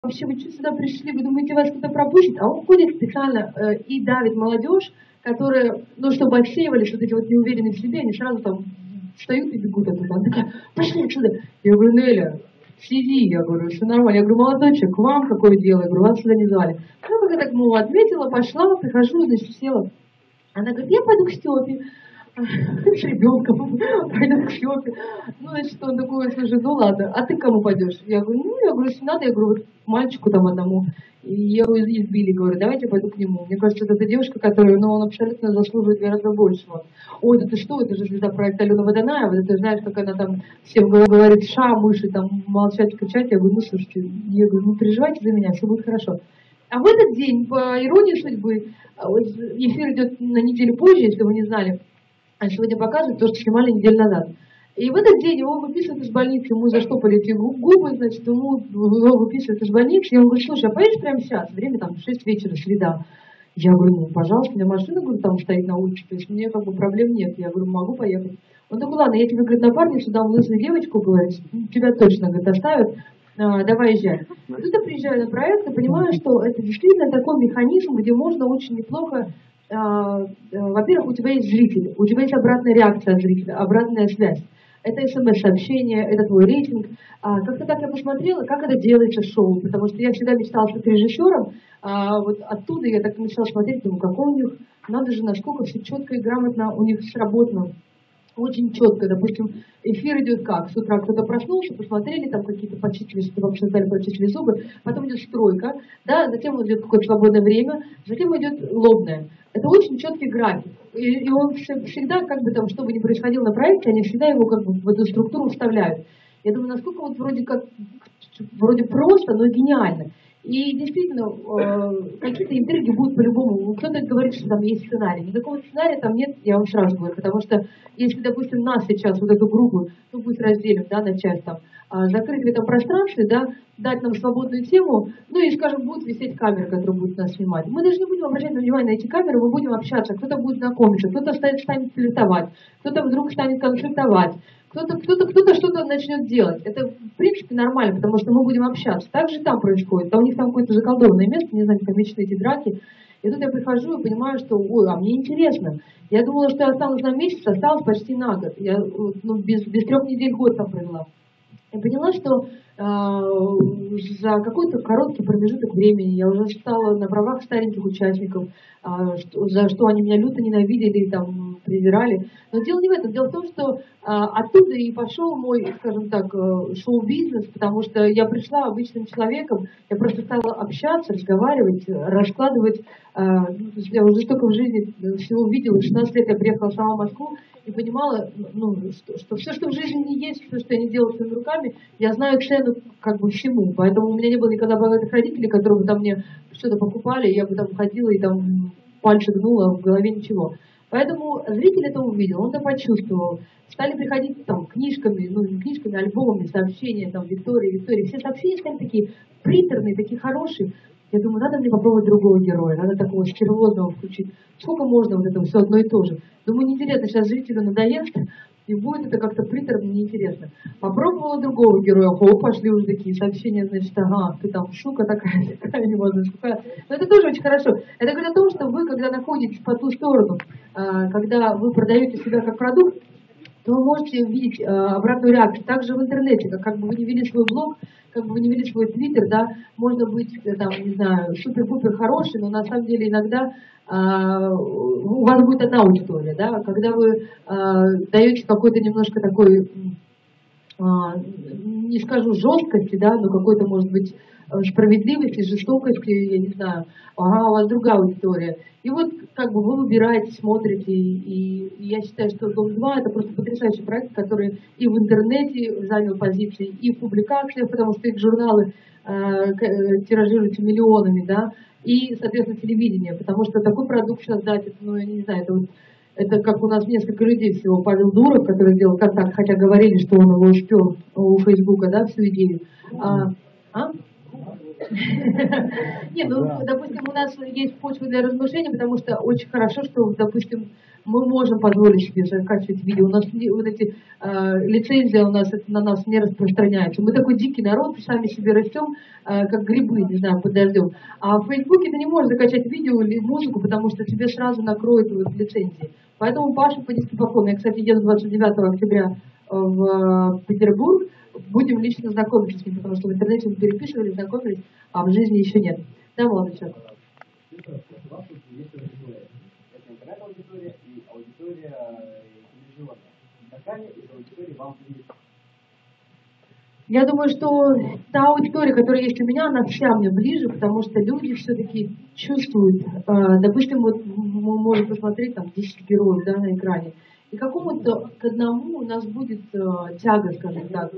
вообще, вы что сюда пришли, вы думаете, вас кто-то пропустит? А он ходит специально и давит молодежь, которые, ну, чтобы отсеивались вот эти вот неуверенные в себе, они сразу там встают и бегут оттуда. Она такая, пошли отсюда. Я говорю, Неля, сиди, я говорю, все нормально. Я говорю, молодой человек, вам какое дело? Я говорю, вас сюда не звали. Ну, как я так, ну, ответила, пошла, прихожу, значит, села. Она говорит, я пойду к Степе. С ребенком, пойду к Степе. Ну, значит, он такой, слушай, ну ладно, а ты к кому пойдешь? Я говорю, ну, я говорю, если надо, я говорю, вот мальчику там одному. И я его избили, говорю, давайте я пойду к нему. Мне кажется, это девушка, которая, ну, он абсолютно заслуживает гораздо большего. Ой, да ты что, это же звезда проекта Алена Водонаева, да ты знаешь, как она там всем говорит, ша, мыши, там, молчать, кричать. Я говорю, ну, слушайте, я говорю, ну, переживайте за меня, все будет хорошо. А в этот день, по иронии судьбы, вот эфир идет на неделю позже, если вы не знали, а сегодня показывают то, что снимали неделю назад. И в этот день его выписывают из больницы, ему заштопали эти губы, значит, его выписывают из больницы, и он говорит, слушай, а поедешь прямо сейчас, время там 6 вечера, среда. Я говорю, ну, пожалуйста, у меня машина, говорю, там стоит на улице, то есть мне как бы проблем нет. Я говорю, могу поехать. Он такой, ладно, я тебе, говорит, напарницу дам лысую девочку, говорит, тебя точно, говорит, оставят, давай езжай. И тут я приезжаю на проект и понимаю, что это действительно такой механизм, где можно очень неплохо. Во-первых, у тебя есть зритель, у тебя есть обратная реакция от зрителя, обратная связь. Это смс-сообщение, это твой рейтинг. Как-то так я посмотрела, как это делается шоу, потому что я всегда мечтала стать режиссером, вот оттуда я так начала смотреть, думаю, какой у них, надо же, насколько все четко и грамотно у них сработано. Очень четко, допустим, эфир идет как? С утра кто-то проснулся, посмотрели, там какие-то почистили, что вообще стали почистили зубы, потом идет стройка, да, затем идет какое-то свободное время, затем идет лобное. Это очень четкий график. И он всегда, как бы там, что бы ни происходило на проекте, они всегда его как бы в эту структуру вставляют. Я думаю, насколько вот вроде просто, но гениально. И действительно, какие-то интриги будут по-любому. Кто-то говорит, что там есть сценарий. Никакого сценария там нет, я вам сразу говорю. Потому что если, допустим, нас сейчас, вот эту группу, ну пусть разделим, да, на часть там, закрыть в этом пространстве, да, дать нам свободную тему, ну и, скажем, будет висеть камера, которая будет нас снимать. Мы даже не будем обращать внимание на эти камеры, мы будем общаться, кто-то будет знакомиться, кто-то станет флиртовать, кто-то вдруг станет конфликтовать, кто-то что-то начнет делать. Это, в принципе, нормально, потому что мы будем общаться. Так же там происходит. А у них там какое-то заколдованное место, не знаю, там вечные эти драки. И тут я прихожу и понимаю, что, ой, а мне интересно. Я думала, что я останусь на месяц, осталось почти на год. Я без 3 недель год там провела. Я поняла, что за какой-то короткий промежуток времени я уже стала на правах стареньких участников, за что они меня люто ненавидели и там презирали. Но дело не в этом. Дело в том, что оттуда и пошел мой, скажем так, шоу-бизнес, потому что я пришла обычным человеком, я просто стала общаться, разговаривать, раскладывать. Я уже столько в жизни всего увидела. 16 лет я приехала сама в Москву и понимала, ну, что все, что в жизни не есть, все, что я не делала своими руками, я знаю цену как бы всему. Поэтому у меня не было никогда богатых родителей, которые бы там мне что-то покупали, я бы там ходила и там пальцы гнула, в голове ничего. Поэтому зритель это увидел, он это почувствовал. Стали приходить там книжками, ну не книжками, а альбомами, сообщения, там, Виктория. Все сообщения стали такие приторные, такие хорошие. Я думаю, надо мне попробовать другого героя, надо такого стервозного включить. Сколько можно вот этого все одно и то же. Думаю, неинтересно, сейчас зрителю надоест, и будет это как-то приторно, неинтересно. Попробовала другого героя, пошли уже такие сообщения, значит, ага, ты там сука такая, не можно шукать. Но это тоже очень хорошо. Это говорит о том, что вы, когда находитесь по ту сторону, когда вы продаете себя как продукт, то вы можете видеть обратную реакцию. Также в интернете, как бы вы не вели свой блог, как бы вы не вели свой твиттер, да, можно быть, там, не знаю, супер-пупер хороший, но на самом деле иногда у вас будет одна аудитория, да, когда вы даете какой-то немножко такой, не скажу жесткости, да, но какой-то, может быть, справедливости, жестокости, я не знаю, ага, у вас другая аудитория. И вот как бы вы выбираете, смотрите, и я считаю, что Дом-2 это просто потрясающий проект, который и в интернете занял позиции, и в публикациях, потому что их журналы тиражируются миллионами, да, и, соответственно, телевидение, потому что такой продукт создать, ну, я не знаю, это как у нас несколько людей всего, Павел Дуров, который сделал контакт, хотя говорили, что он его спер у Фейсбука, да, всю идею. Не, ну, допустим, у нас есть почва для размышлений, потому что очень хорошо, что, допустим, мы можем позволить себе закачивать видео. У нас вот эти лицензии у нас это на нас не распространяются. Мы такой дикий народ, сами себе растем, как грибы, не знаю, под дождем. А в Фейсбуке ты не можешь закачать видео или музыку, потому что тебе сразу накроют вот лицензии. Поэтому Паша по низкий поклон. Я, кстати, еду 29 октября в Петербург. Будем лично знакомиться с ним, потому что в интернете мы переписывались, знакомились, а в жизни еще нет. Да, молодой человек. Я думаю, что та аудитория, которая есть у меня, она вся мне ближе, потому что люди все-таки чувствуют. Допустим, вот мы можем посмотреть там 10 героев, да, на экране, и какому-то к одному у нас будет тяга, скажем так.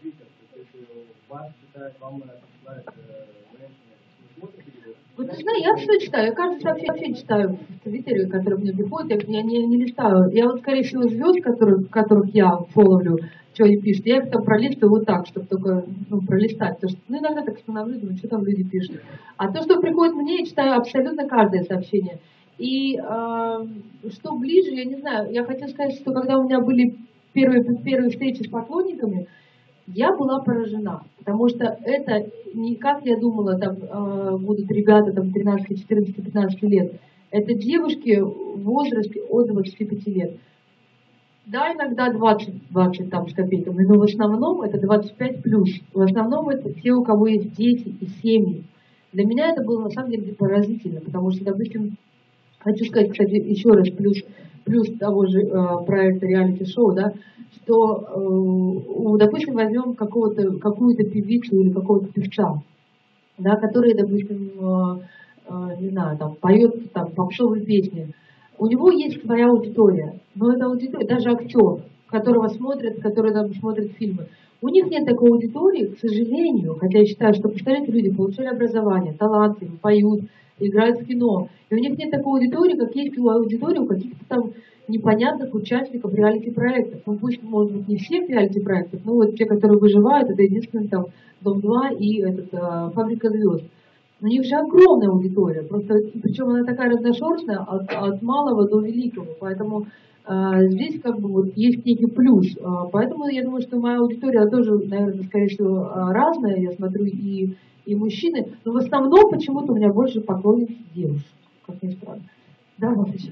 Вот ты знаешь, я все читаю, я каждое сообщение читаю в Твиттере, которые мне приходят, я не листаю. Я вот, скорее всего, звезд, которых я фоловлю, что они пишут, я их там пролистываю вот так, чтобы только пролистать. Потому что иногда так становлюсь, думаю, что там люди пишут. А то, что приходит мне, я читаю абсолютно каждое сообщение. И что ближе, я не знаю, я хотела сказать, что когда у меня были первые встречи с поклонниками, я была поражена, потому что это не как я думала, там будут ребята там 13, 14, 15 лет. Это девушки в возрасте от 25 лет. Да, иногда 20 там с копейками, но в основном это 25 плюс. В основном это те, у кого есть дети и семьи. Для меня это было на самом деле поразительно, потому что, допустим, хочу сказать, кстати, еще раз, плюс того же проекта реалити-шоу, да, что, допустим, возьмем какую-то певицу или какого-то певца, да, который, допустим, не знаю, там, поет там, попсовые песни. У него есть своя аудитория, но эта аудитория, даже актер, которого смотрят, который там смотрит фильмы, у них нет такой аудитории, к сожалению, хотя я считаю, что, представляете, люди получили образование, талантливы, поют, играют в кино, и у них нет такой аудитории, как есть аудитория у каких-то там непонятных участников реалити-проектов. Ну, пусть, может быть, не всех реалити-проектов, но вот те, которые выживают, это единственное там Дом-2 и Фабрика звезд. У них же огромная аудитория, просто, причем она такая разношерстная от малого до великого, поэтому здесь как бы вот есть некий плюс. Поэтому я думаю, что моя аудитория тоже, наверное, скорее всего, разная, я смотрю и мужчины, но в основном почему-то у меня больше поклонниц девушек, как ни странно. Да, вот еще.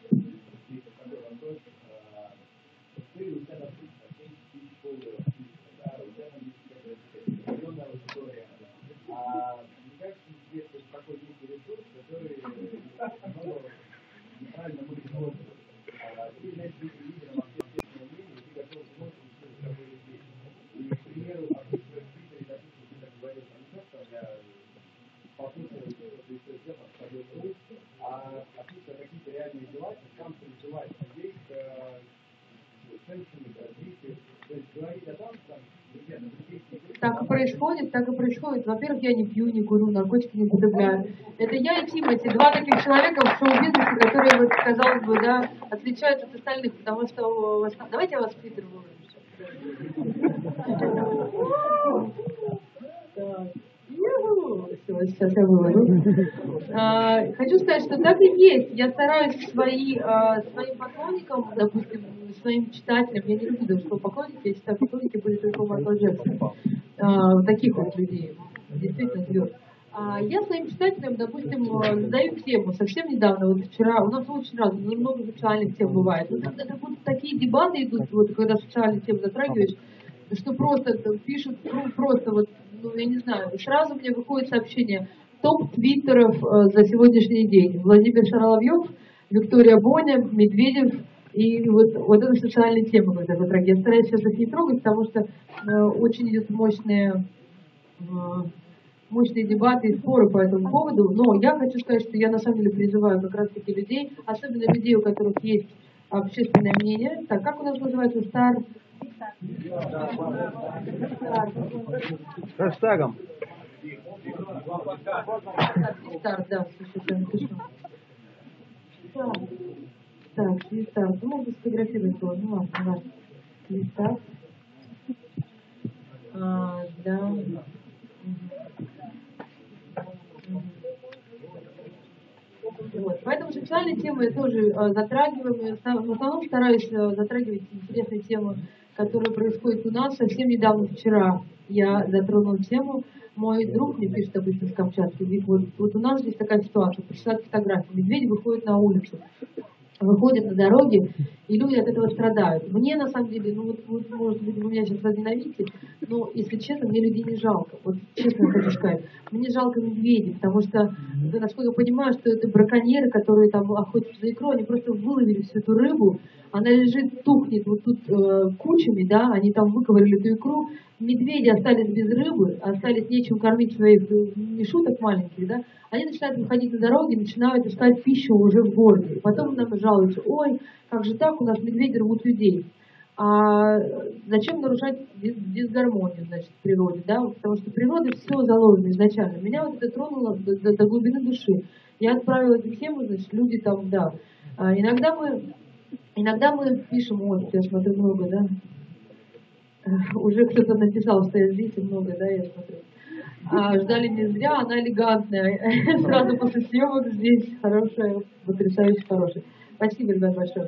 Так и происходит. Во-первых, я не пью, не курю, наркотики не употребляю. Это я и Тимати, два таких человека в шоу-бизнесе, которые, вот, казалось бы, да, отличаются от остальных, потому что... Давайте я вас в Твиттер выложу. Сейчас я выложу. Хочу сказать, что так и есть. Я стараюсь своим поклонникам, допустим, своим читателям, я не люблю даже слово поклонники, я считаю, поклонники были только у Майкла Джексона. Таких вот людей, действительно звезд. Я своим читателям, допустим, задаю тему. Совсем недавно, вот вчера, у нас очень разно, много социальных тем бывает. Вот это вот такие дебаты идут, вот, когда социальные темы затрагиваешь, что просто пишут, просто вот, я не знаю, сразу мне выходит сообщение: топ твиттеров за сегодняшний день. Владимир Шарловьев, Виктория Боня, Медведев. И вот это социальные темы, когда затрагивают. Я стараюсь сейчас их не трогать, потому что очень идут мощные дебаты и споры по этому поводу. Но я хочу сказать, что я на самом деле призываю как раз таки людей, особенно людей, у которых есть общественное мнение. Так, как у нас называется? Хэштегом. Да, сейчас я напишу. Так, листарт. Ну, можно сфотографировать его. Ну, ладно. Листарт. Да. Поэтому сексуальные темы я тоже затрагиваем. В основном стараюсь затрагивать интересные темы, которые происходят у нас. Совсем недавно, вчера, я затронула тему. Мой друг мне пишет обычно с Камчатки, говорит, вот у нас здесь такая ситуация, присылают фотографии, медведь выходит на улицу, выходят на дороги, и люди от этого страдают. Мне, на самом деле, может быть, вы меня сейчас возненавидите, но, если честно, мне людей не жалко. Вот честно хочу сказать. Мне жалко медведей, потому что, насколько я понимаю, что это браконьеры, которые там охотятся за икру, они просто выловили всю эту рыбу, она лежит, тухнет вот тут кучами, да, они там выковырили эту икру, медведи остались без рыбы, остались нечем кормить своих мишуток маленьких, да, они начинают выходить на дороги, начинают искать пищу уже в городе. Потом нам жалуются, ой, как же так, у нас медведи рвут людей. А зачем нарушать дисгармонию, значит, в природе, да, потому что в природе все заложено изначально. Меня вот это тронуло до глубины души. Я отправила эту тему, значит, люди там, да. Иногда мы пишем, вот, я смотрю, много, да. Уже кто-то написал, что я здесь, и много, да, я смотрю. Ждали не зря, она элегантная. Сразу после съемок здесь хорошая, потрясающе хорошая. Спасибо, ребят, большое.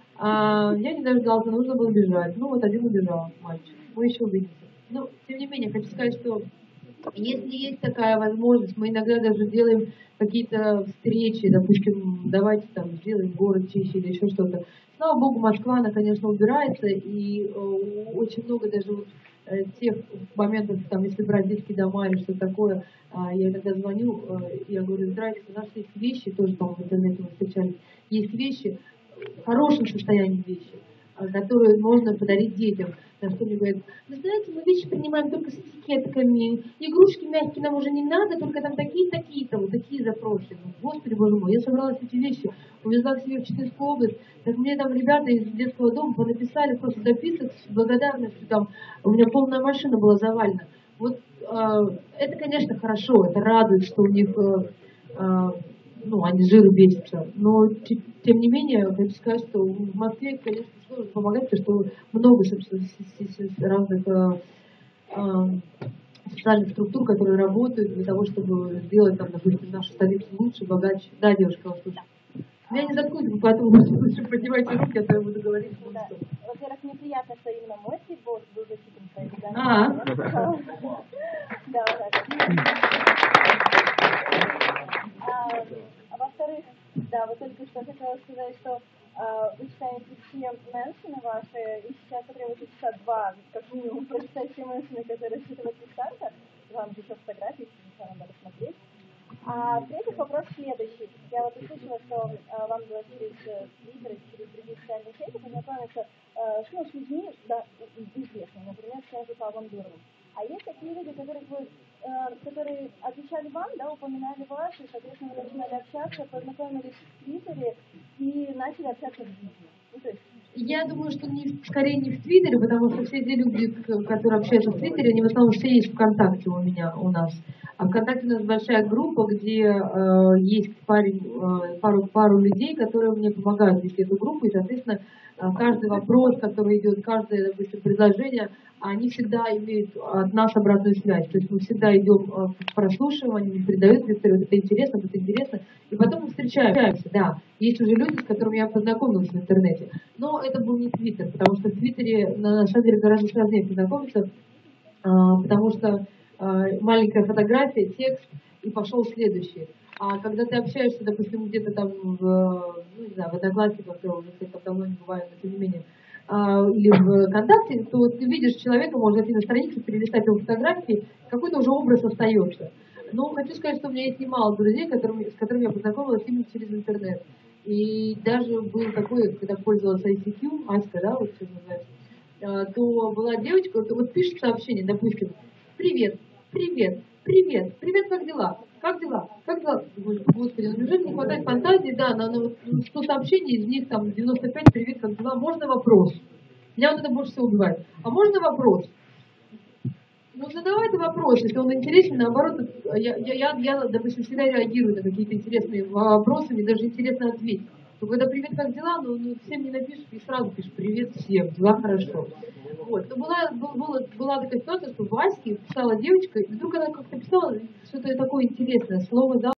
Я не дождалась, нужно было бежать. Ну вот один убежал, мальчик. Мы еще увидимся. Но, тем не менее, хочу сказать, что если есть такая возможность, мы иногда даже делаем какие-то встречи, допустим, давайте там сделаем город чище или еще что-то. Слава Богу, Москва, она, конечно, убирается, и очень много даже вот тех моментов, там, если брать детские дома или что такое, я иногда звоню, я говорю, здрасте, у нас есть вещи, тоже, по-моему, в интернете мы встречались, есть вещи, в хорошем состоянии вещи, которые можно подарить детям. На что мне говорят, вы знаете, мы вещи принимаем только с этикетками, игрушки мягкие нам уже не надо, только там такие-такие-то, вот такие запросы. Господи, боже мой, я собрала эти вещи, увезла к себе в Читинскую область, так мне там ребята из детского дома понаписали просто записок с благодарностью, там, у меня полная машина была завалена. Вот это, конечно, хорошо, это радует, что у них, они жиру бесятся, но тем не менее, хочу сказать, что в Москве, конечно, сложно помогать, потому что много разных социальных структур, которые работают для того, чтобы сделать, там, допустим, нашу столицу лучше, богаче. Да, девушка, вас слушаю. Меня не заткнуть, поэтому лучше поднимайте руки, а то я буду говорить. Да. Во-первых, мне приятно, что именно мой фитбол был зачитан по этому. Да, во-вторых, да, вот только что хотела сказать, что вы читаете все меншины ваши, и сейчас потребуется часа 2, как минимум, прочитать все меншины, которые считывают старта. Вам же еще фотографии, сейчас надо посмотреть. А в-третьих, вопрос следующий. Я вот услышала, что вам было через Twitter и через другие социальные сети познакомиться с людьми, да, известными, например, с тем же Павлом Дуровым. А есть такие люди, которые отвечали вам, да, упоминали вас, и, соответственно, вы начинали общаться, познакомились в Твиттере и начали общаться в жизни. Ну, то есть... Я думаю, что скорее не в Твиттере, потому что все те люди, которые общаются в Твиттере, они в основном все есть ВКонтакте у нас. А ВКонтакте у нас большая группа, где есть пару людей, которые мне помогают вести эту группу, и, соответственно, каждый вопрос, который идет, каждое, допустим, предложение, они всегда имеют от нас обратную связь. То есть мы всегда идем к прослушиванию, они передают, вот это интересно, и потом мы встречаемся, да. Есть уже люди, с которыми я познакомилась в интернете. Но это был не Твиттер, потому что в Твиттере, на самом деле, гораздо сложнее познакомиться, потому что маленькая фотография, текст, и пошел следующий. А когда ты общаешься, допустим, где-то там в Одноклассниках, я уже, кстати, давно не бываю, но тем не менее, или в ВКонтакте, то ты видишь человека, можно зайти на страницу, перелистать его фотографии, какой-то уже образ остается. Но хочу сказать, что у меня есть немало друзей, с которыми я познакомилась именно через интернет. И даже был такой, когда пользовалась ICQ, Аська, да, вот что называется, то была девочка, вот пишет сообщение, допустим, привет, как дела? Господи, неужели не хватает фантазии, да, на 100 сообщений, из них там 95, привет, как дела, можно вопрос? Меня вот это больше всего убивает. А можно вопрос? Ну, задавай ты вопрос, если он интересен, наоборот, я, допустим, всегда реагирую на какие-то интересные вопросы, мне даже интересно ответить. То когда привет, как дела, всем не напишешь и сразу пишешь привет всем, дела хорошо. Вот. Но была такая ситуация, что в Ваське писала девочка, и вдруг она как-то писала что-то такое интересное, слово